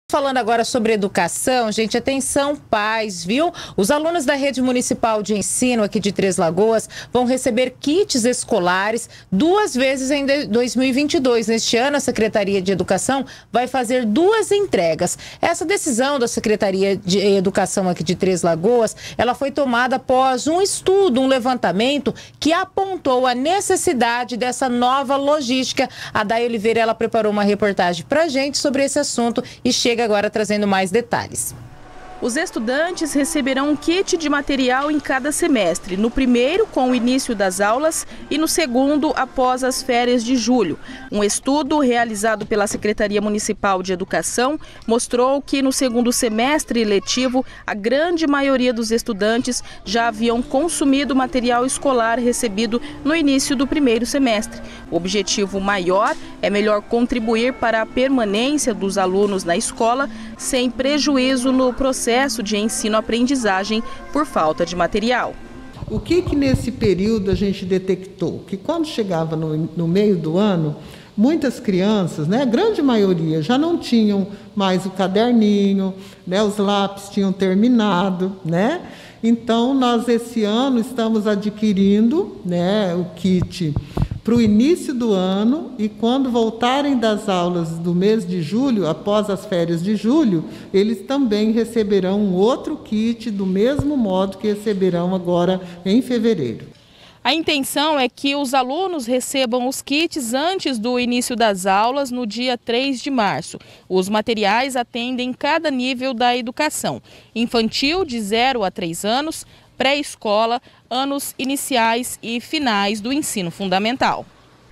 Falando agora sobre educação, gente, atenção pais, viu? Os alunos da Rede Municipal de Ensino aqui de Três Lagoas vão receber kits escolares 2 vezes em 2022. Neste ano, a Secretaria de Educação vai fazer 2 entregas. Essa decisão da Secretaria de Educação aqui de Três Lagoas, ela foi tomada após um estudo, um levantamento que apontou a necessidade dessa nova logística. A Day Oliveira, ela preparou uma reportagem pra gente sobre esse assunto e chega agora trazendo mais detalhes. Os estudantes receberão um kit de material em cada semestre, no primeiro com o início das aulas e no segundo após as férias de julho. Um estudo realizado pela Secretaria Municipal de Educação mostrou que no segundo semestre letivo a grande maioria dos estudantes já haviam consumido material escolar recebido no início do primeiro semestre. O objetivo maior é melhor contribuir para a permanência dos alunos na escola sem prejuízo no processo de ensino-aprendizagem por falta de material. O que nesse período a gente detectou? Que quando chegava no meio do ano, muitas crianças, né, a grande maioria, já não tinham mais o caderninho, né, os lápis tinham terminado, né? Então, nós esse ano estamos adquirindo, né, o kit para o início do ano, e quando voltarem das aulas do mês de julho, após as férias de julho, eles também receberão um outro kit do mesmo modo que receberão agora em fevereiro. A intenção é que os alunos recebam os kits antes do início das aulas, no dia 3 de março. Os materiais atendem cada nível da educação: infantil, de 0 a 3 anos, pré-escola, anos iniciais e finais do ensino fundamental.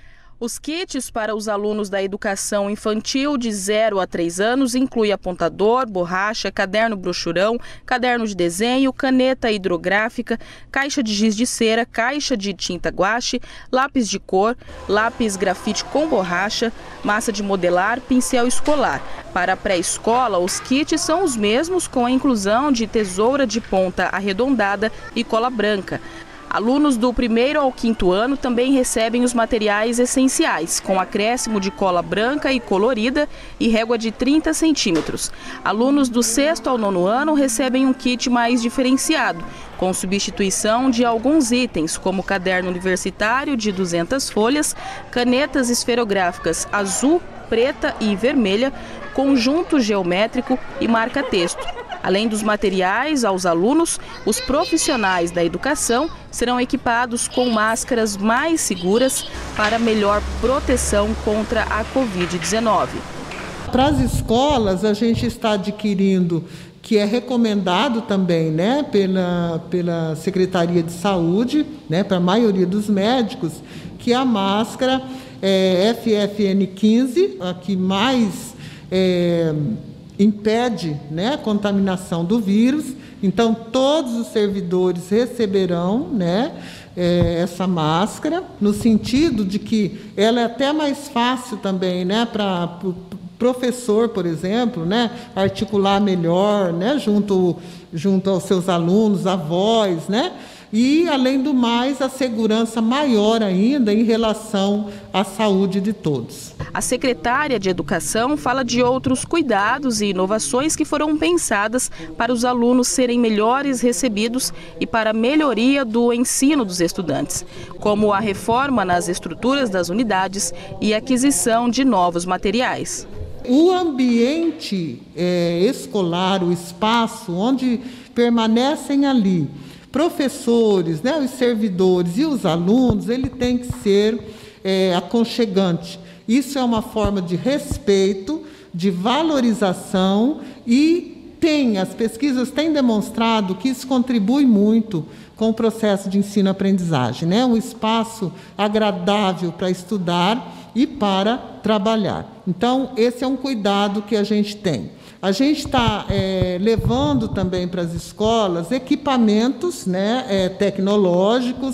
Os kits para os alunos da educação infantil de 0 a 3 anos incluem apontador, borracha, caderno brochurão, caderno de desenho, caneta hidrográfica, caixa de giz de cera, caixa de tinta guache, lápis de cor, lápis grafite com borracha, massa de modelar, pincel escolar. Para a pré-escola, os kits são os mesmos, com a inclusão de tesoura de ponta arredondada e cola branca. Alunos do 1º ao 5º ano também recebem os materiais essenciais, com acréscimo de cola branca e colorida e régua de 30 centímetros. Alunos do 6º ao 9º ano recebem um kit mais diferenciado, com substituição de alguns itens, como caderno universitário de 200 folhas, canetas esferográficas azul, preta e vermelha, conjunto geométrico e marca-texto. Além dos materiais aos alunos, os profissionais da educação serão equipados com máscaras mais seguras para melhor proteção contra a Covid-19. Para as escolas, a gente está adquirindo, que é recomendado também, né, pela Secretaria de Saúde, né, para a maioria dos médicos, que a máscara FFN15, a que mais impede, né, a contaminação do vírus. Então, todos os servidores receberão, né, essa máscara, no sentido de que ela é até mais fácil também, né, para o professor, por exemplo, né, articular melhor, né, junto aos seus alunos, avós, né? E, além do mais, a segurança maior ainda em relação à saúde de todos. A secretária de Educação fala de outros cuidados e inovações que foram pensadas para os alunos serem melhores recebidos e para a melhoria do ensino dos estudantes, como a reforma nas estruturas das unidades e a aquisição de novos materiais. O ambiente escolar, o espaço onde permanecem ali professores, né, os servidores e os alunos, ele tem que ser aconchegante. Isso é uma forma de respeito, de valorização, e as pesquisas têm demonstrado que isso contribui muito com o processo de ensino-aprendizagem, né? Um espaço agradável para estudar e para trabalhar. Então, esse é um cuidado que a gente tem. A gente está levando também para as escolas equipamentos, né, tecnológicos,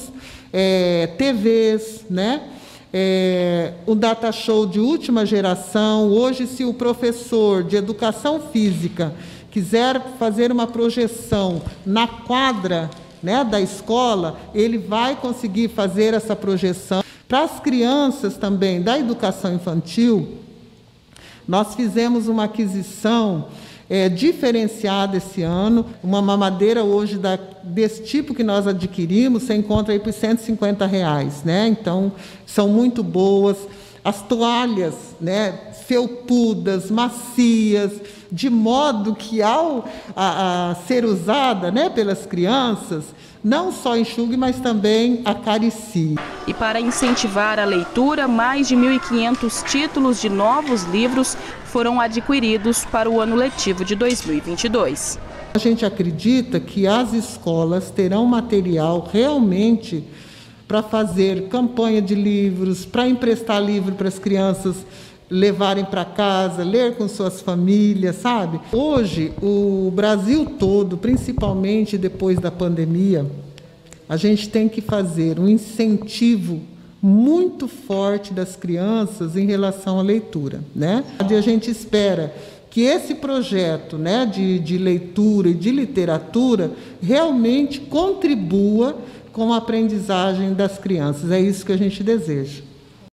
TVs, né, o data show de última geração. Hoje, se o professor de educação física quiser fazer uma projeção na quadra, né, da escola, ele vai conseguir fazer essa projeção. Para as crianças também da educação infantil, Nós fizemos uma aquisição diferenciada esse ano. Uma mamadeira hoje desse tipo que nós adquirimos, você encontra aí por R$150, né? Então, são muito boas. As toalhas, né, felpudas, macias, de modo que ao ser usada, né, pelas crianças, não só enxugue, mas também acaricie. E para incentivar a leitura, mais de 1.500 títulos de novos livros foram adquiridos para o ano letivo de 2022. A gente acredita que as escolas terão material realmente para fazer campanha de livros, para emprestar livro para as crianças levarem para casa, ler com suas famílias, sabe? Hoje, o Brasil todo, principalmente depois da pandemia, a gente tem que fazer um incentivo muito forte das crianças em relação à leitura, né? E a gente espera que esse projeto, né, de leitura e de literatura realmente contribua com a aprendizagem das crianças. É isso que a gente deseja.